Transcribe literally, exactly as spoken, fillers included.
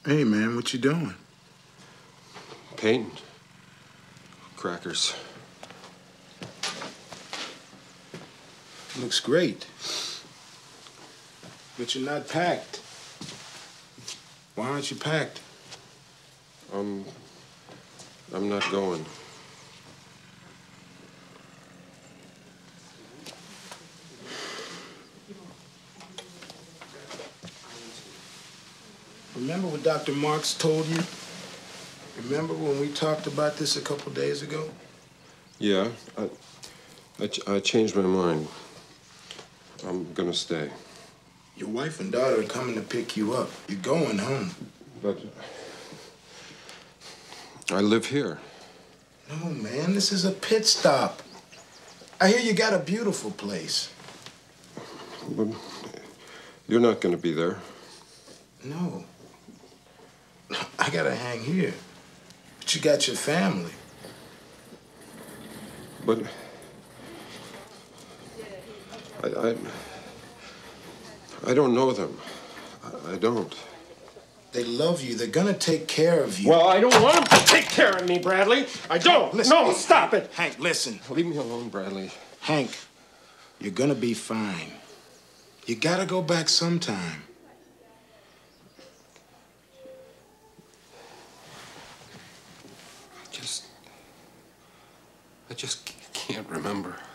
Hey, man, what you doing? Painting. Crackers. Looks great. But you're not packed. Why aren't you packed? Um, I'm not going. Remember what Doctor Marks told you? Remember when we talked about this a couple days ago? Yeah, I, I, ch I changed my mind. I'm gonna stay. Your wife and daughter are coming to pick you up. You're going home. But I live here. No, man, this is a pit stop. I hear you got a beautiful place. But you're not gonna be there. No. I gotta hang here. But you got your family. But I, I, I don't know them. I, I don't. They love you. They're gonna take care of you. Well, I don't want them to take care of me, Bradley. I don't. Listen, no, hey, stop it. Hank, listen. Leave me alone, Bradley. Hank, you're gonna be fine. You gotta go back sometime. I just... I just can't remember.